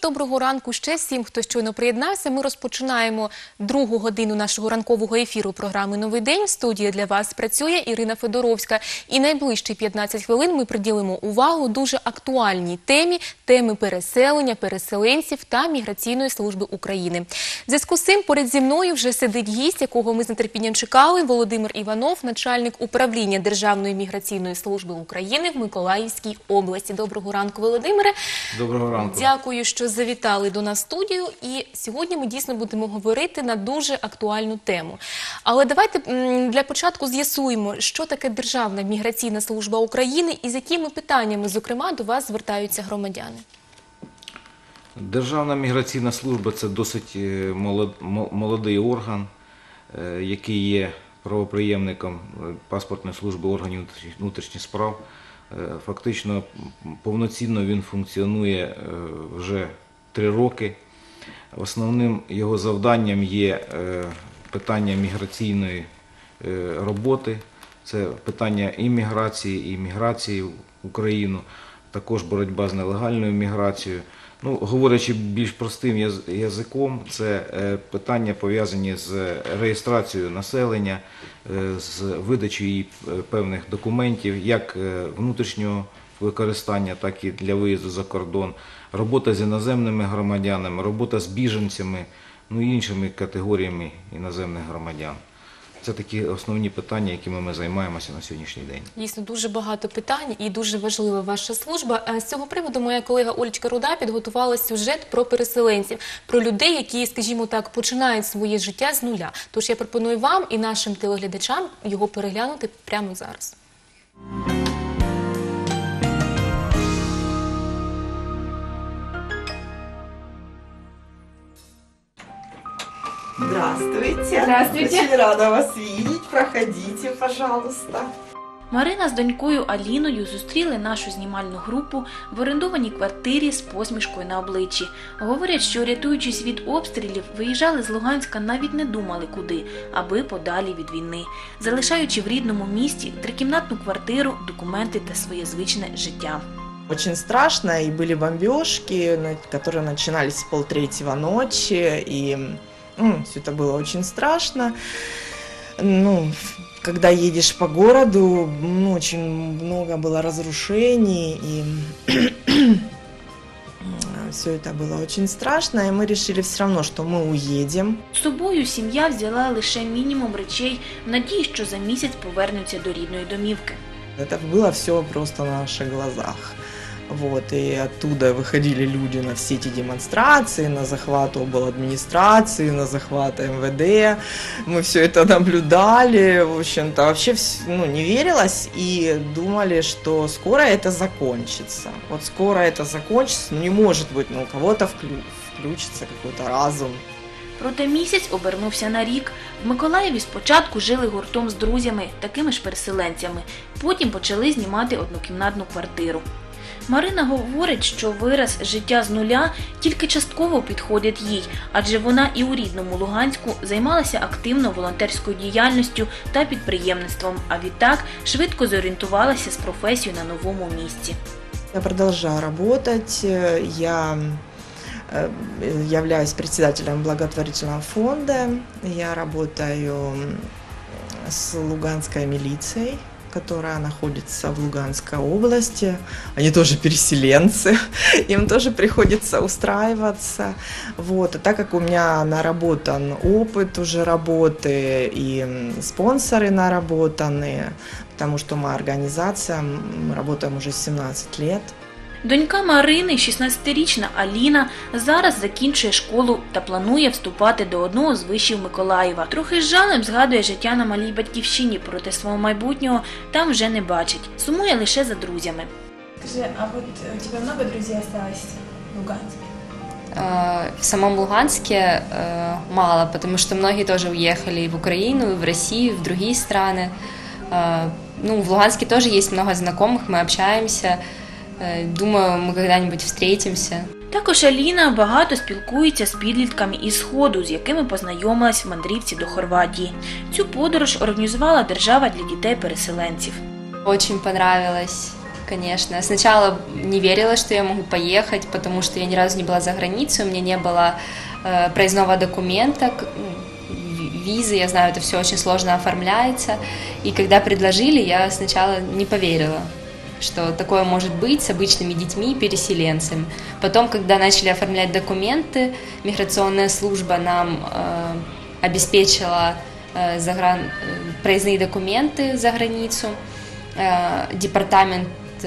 доброго ранку ще всім, хто щойно приєднався. Ми розпочинаємо другу годину нашого ранкового ефіру програми «Новий день». В студії для вас працює Ірина Федоровська. І найближчі 15 хвилин ми приділимо увагу дуже актуальній теми переселення, переселенців та Міграційної служби України. В зв'язку з цим поряд зі мною вже сидить гість, якого ми з нетерпінням чекали, Володимир Іванов, начальник управління Державної міграційної служби України в Миколаївській області. Доброго ранку, Володимире. Доброго ранку. Дякую, що завітали до нас в студію. І сьогодні ми дійсно будемо говорити на дуже актуальну тему. Але давайте для початку з'ясуємо, що таке Державна міграційна служба України і з якими питаннями, зокрема, до вас звертаються громадяни. Державна міграційна служба – це досить молодий орган, який є правоприємником паспортної служби органів внутрішніх справ. Фактично, повноцінно він функціонує вже 3 роки. Основним його завданням є питання міграційної роботи, це питання і міграції в Україну, також боротьба з нелегальною міграцією. Ну, говорячи більш простим язиком, це питання пов'язані з реєстрацією населення, з видачею певних документів, як внутрішнього використання, так і для виїзду за кордон, робота з іноземними громадянами, робота з біженцями, ну і іншими категоріями іноземних громадян. Це такі основні питання, якими ми займаємося на сьогоднішній день. Дійсно, дуже багато питань і дуже важлива ваша служба. З цього приводу моя колега Олечка Руда підготувала сюжет про переселенців, про людей, які, скажімо так, починають своє життя з нуля. Тож я пропоную вам і нашим телеглядачам його переглянути прямо зараз. Здравствуйте. Здравствуйте. Очень рада вас видеть. Проходите, пожалуйста. Марина з донькою Аліною зустріли нашу знімальну групу в орендованій квартирі з посмішкою на обличчі. Говорять, що, рятуючись від обстрілів, виїжджали з Луганська, навіть не думали куди, аби подалі від війни, залишаючи в рідному місті 3-кімнатну квартиру, документи та своє звичне життя. Очень страшно, и были бомбежки, которые начинались с 2:30 ночи, и все это было очень страшно. Когда едешь по городу, очень много было разрушений, и все это было очень страшно, и мы решили все равно, что мы уедем. З собою сім'я взяла лише мінімум речей, в надії, що за місяць повернуться до рідної домівки. Это было все просто на наших глазах. Вот, и оттуда выходили люди на все эти демонстрации, на захват обладминистрации, на захват МВД. Мы все это наблюдали, в общем-то, вообще не верилось и думали, что скоро это закончится. Вот скоро это закончится, не может быть, у кого-то включится какой-то разум. Проте місяць обернувся на рік. В Миколаєві спочатку жили гуртом з друзями, такими ж переселенцями. Потім почали знімати 1-кімнатну квартиру. Марина говорить, що вираз «життя з нуля» тільки частково підходить їй, адже вона і у рідному Луганську займалася активно волонтерською діяльністю та підприємництвом, а відтак швидко зорієнтувалася з професією на новому місці. Я продолжаю работать, я являюсь председателем благотворительного фонда, я работаю с Луганской милицией, которая находится в Луганской области. Они тоже переселенцы, им тоже приходится устраиваться. Вот. А так как у меня наработан опыт уже работы и спонсоры наработаны, потому что моя организация, мы работаем уже 17 лет. Донька Марини, 16-річна Аліна, зараз закінчує школу та планує вступати до одного з вишів Миколаєва. Трохи з жалем згадує життя на малій батьківщині, проте свого майбутнього там вже не бачить. Сумує лише за друзями. Скажи, а вот у тебя много друзей осталось в Луганске? В самом Луганске мало, потому что многие тоже уехали в Украину, в Россию, в другие страны. В Луганске тоже есть много знакомых, мы общаемся. Думаю, ми коли-небудь встретимся. Також Аліна багато спілкується з підлітками із Сходу, з якими познайомилась в мандрівці до Хорватії. Цю подорож організувала держава для дітей-переселенців. Очень понравилось, конечно. Сначала не верила, что я могу поехать, потому что я ни разу не была за границей, у меня не было проездного документа, визы, я знаю, это все очень сложно оформляется. И когда предложили, я сначала не поверила, что такое может быть с обычными детьми, переселенцами. Потом, когда начали оформлять документы, миграционная служба нам обеспечила проездные документы за границу, департамент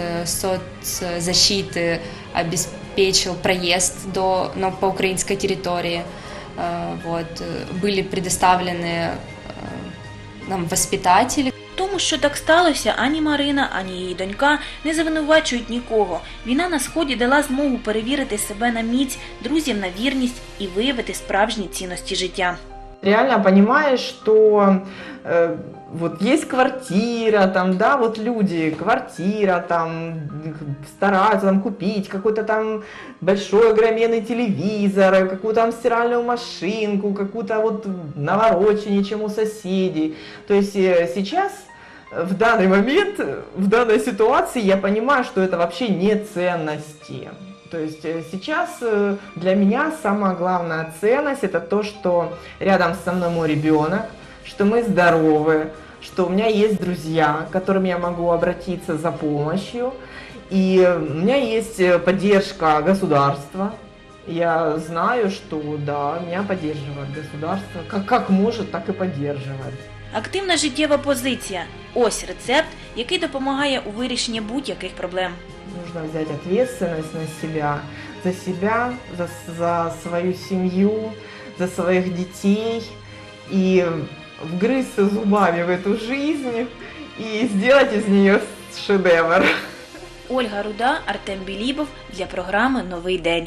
соцзащиты обеспечил проезд по украинской территории. Вот. Были предоставлены нам воспитатели. Тому, що так сталося, ані Марина, ані її донька не звинувачують нікого. Війна на Сході дала змогу перевірити себе на міць, друзів на вірність і виявити справжні цінності життя. Реально понимаешь, что вот есть квартира, там, да, вот люди, квартира, там, стараются там купить какой-то там большой огроменный телевизор, какую-то там стиральную машинку, какую-то вот навороченничем у соседей. То есть сейчас, в данный момент, в данной ситуации я понимаю, что это вообще не ценности. То есть сейчас для меня самая главная ценность – это то, что рядом со мной мой ребенок, что мы здоровы, что у меня есть друзья, к которым я могу обратиться за помощью, и у меня есть поддержка государства. Я знаю, что да, меня поддерживает государство, как может, так и поддерживает. Активна життєва позиція – ось рецепт, який допомагає у вирішенні будь-яких проблем. Нужно взять ответственность на себя, за свою семью, за своих детей и вгрызться зубами в эту жизнь и сделать из нее шедевр. Ольга Руда, Артем Білібов для програми «Новий день».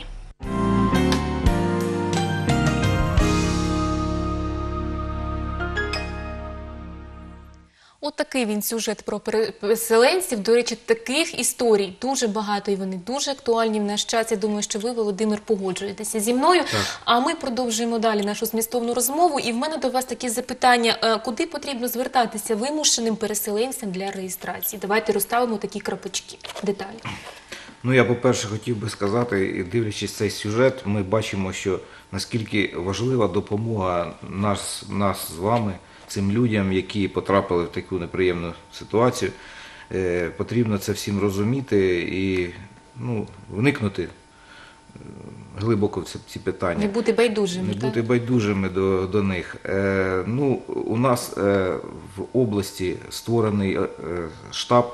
От такий він сюжет про переселенців. До речі, таких історій дуже багато і вони дуже актуальні в наш час. Я думаю, що ви, Володимир, погоджуєтеся зі мною. Так. А ми продовжуємо далі нашу змістовну розмову. І в мене до вас такі запитання. Куди потрібно звертатися вимушеним переселенцям для реєстрації? Давайте розставимо такі крапочки. Деталі. Ну, я, по-перше, хотів би сказати, дивлячись цей сюжет, ми бачимо, що наскільки важлива допомога нас з вами, цим людям, які потрапили в таку неприємну ситуацію. Потрібно це всім розуміти і вникнути глибоко в ці питання. Не бути байдужими. Не бути байдужими до них. У нас в області створений штаб,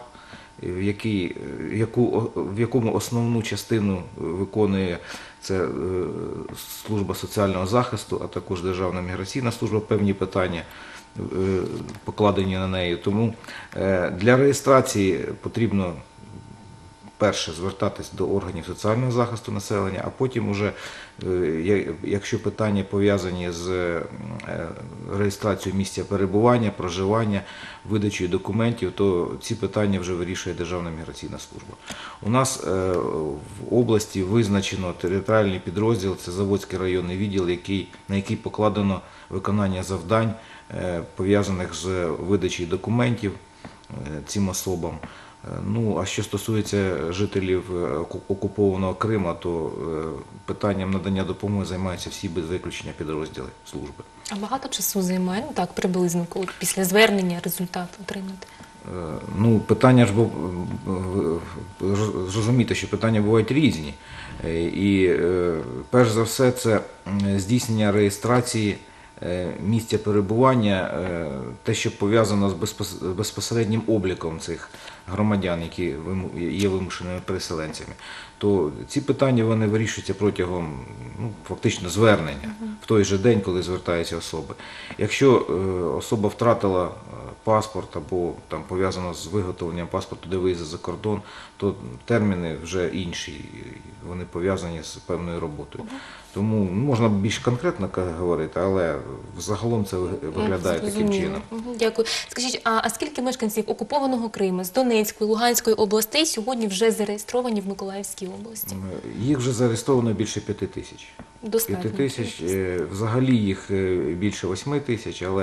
в якому основну частину виконує це служба соціального захисту, а також Державна міграційна служба, певні питання покладені на неї. Тому для реєстрації потрібно перше звертатись до органів соціального захисту населення, а потім уже, якщо питання пов'язані з реєстрацією місця перебування, проживання, видачею документів, то ці питання вже вирішує Державна міграційна служба. У нас в області визначено територіальний підрозділ, це Заводський районний відділ, на який покладено виконання завдань, пов'язаних з видачею документів цим особам. А що стосується жителів окупованого Криму, то питанням надання допомоги займаються всі без виключення підрозділи служби. А багато часу займає? Так, приблизно, коли після звернення результат отримати? Питання ж, зрозуміти, що питання бувають різні. І перш за все це здійснення реєстрації місця перебування, те, що пов'язано з безпосереднім обліком цих громадян, які є вимушеними переселенцями, то ці питання вони вирішуються протягом фактично звернення в той же день, коли звертаються особи. Якщо особа втратила паспорт або там пов'язано з виготовленням паспорту для виїзду за кордон, то терміни вже інші, вони пов'язані з певною роботою. Тому можна більш конкретно говорити, але загалом це виглядає таким чином. Дякую. Скажіть, а скільки мешканців окупованого Криму, з Донецької, Луганської областей сьогодні вже зареєстровані в Миколаївській області? Їх вже зареєстровано більше 5 тисяч. Достатньо. 5 тисяч, взагалі їх більше 8 тисяч, але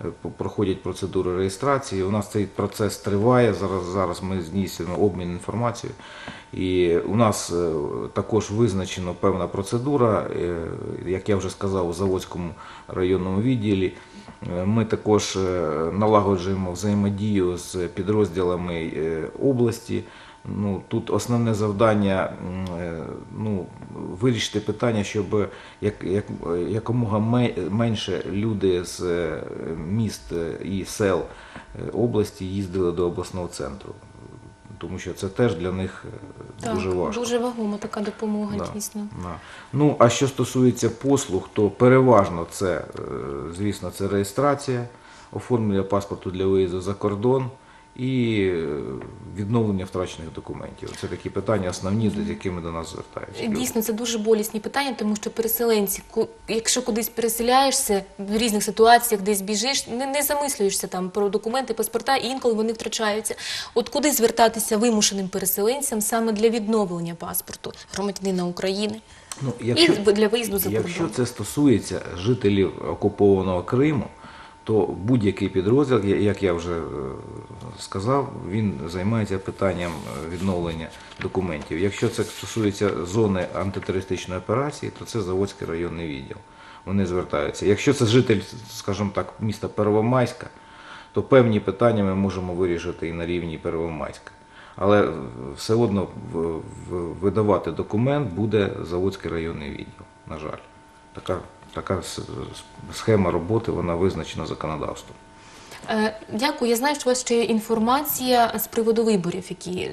проходять процедури реєстрації. У нас цей процес триває, зараз ми здійснюємо обмін інформацією. І у нас також визначена певна процедура, як я вже сказав, у Заводському районному відділі. Ми також налагоджуємо взаємодію з підрозділами області. Тут основне завдання вирішити питання, щоб якомога менше люди з міст і сел області їздили до обласного центру. Тому що це теж для них дуже важко. Дуже вагома така допомога, дійсно. Да. А що стосується послуг, то переважно це, звісно, це реєстрація, оформлення паспорту для виїзду за кордон і відновлення втрачених документів. Це такі питання основні, з якими до нас звертаються. Дійсно, це дуже болісні питання, тому що переселенці, якщо кудись переселяєшся, в різних ситуаціях десь біжиш, не замислюєшся там про документи, паспорта, і інколи вони втрачаються. От куди звертатися вимушеним переселенцям саме для відновлення паспорту громадянина України і для виїзду за кордон? Якщо це стосується жителів окупованого Криму, то будь-який підрозділ, як я вже сказав, він займається питанням відновлення документів. Якщо це стосується зони антитерористичної операції, то це Заводський районний відділ. Вони звертаються. Якщо це житель, скажімо так, міста Первомайська, то певні питання ми можемо вирішити і на рівні Первомайська. Але все одно видавати документ буде Заводський районний відділ, на жаль. Така схема роботи, вона визначена законодавством. Дякую. Я знаю, що у вас ще є інформація з приводу виборів, які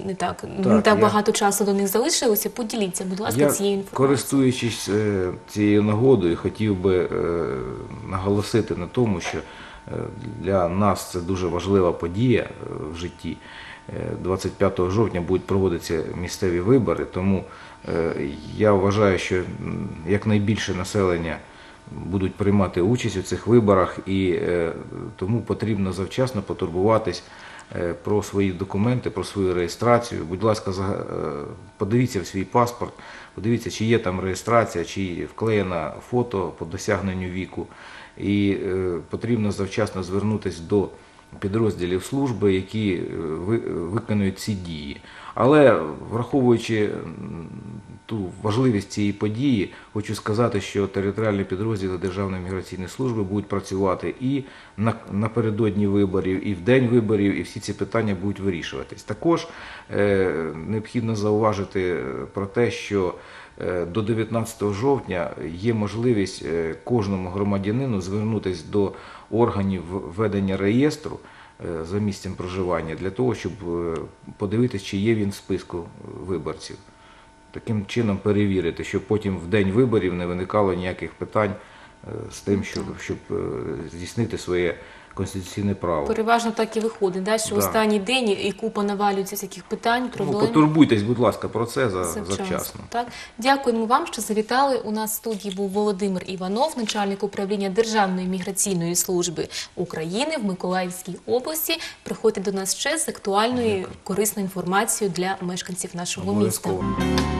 не так багато часу до них залишилося. Поділіться, будь ласка, цією інформацією. Користуючись цією нагодою, хотів би наголосити на тому, що для нас це дуже важлива подія в житті. 25 жовтня будуть проводитися місцеві вибори, тому я вважаю, що якнайбільше населення будуть приймати участь у цих виборах, і тому потрібно завчасно потурбуватись про свої документи, про свою реєстрацію. Будь ласка, подивіться в свій паспорт, подивіться, чи є там реєстрація, чи вклеєно фото по досягненню віку. І потрібно завчасно звернутися до підрозділів служби, які виконують ці дії. Але, враховуючи ту важливість цієї події, хочу сказати, що територіальні підрозділи Державної міграційної служби будуть працювати і напередодні виборів, і в день виборів, і всі ці питання будуть вирішуватись. Також необхідно зауважити про те, що до 19 жовтня є можливість кожному громадянину звернутися до органів ведення реєстру за місцем проживання для того, щоб подивитися, чи є він в списку виборців. Таким чином перевірити, щоб потім в день виборів не виникало ніяких питань з тим, щоб здійснити своє конституційне право. Переважно так і виходить, що останній день і купа навалюється всяких питань, проблем. Потурбуйтесь, будь ласка, про це завчасно. Так. Дякуємо вам, що завітали. У нас в студії був Володимир Іванов, начальник управління Державної міграційної служби України в Миколаївській області. Приходьте до нас ще з актуальною, корисною інформацією для мешканців нашого міста. Обов'язково.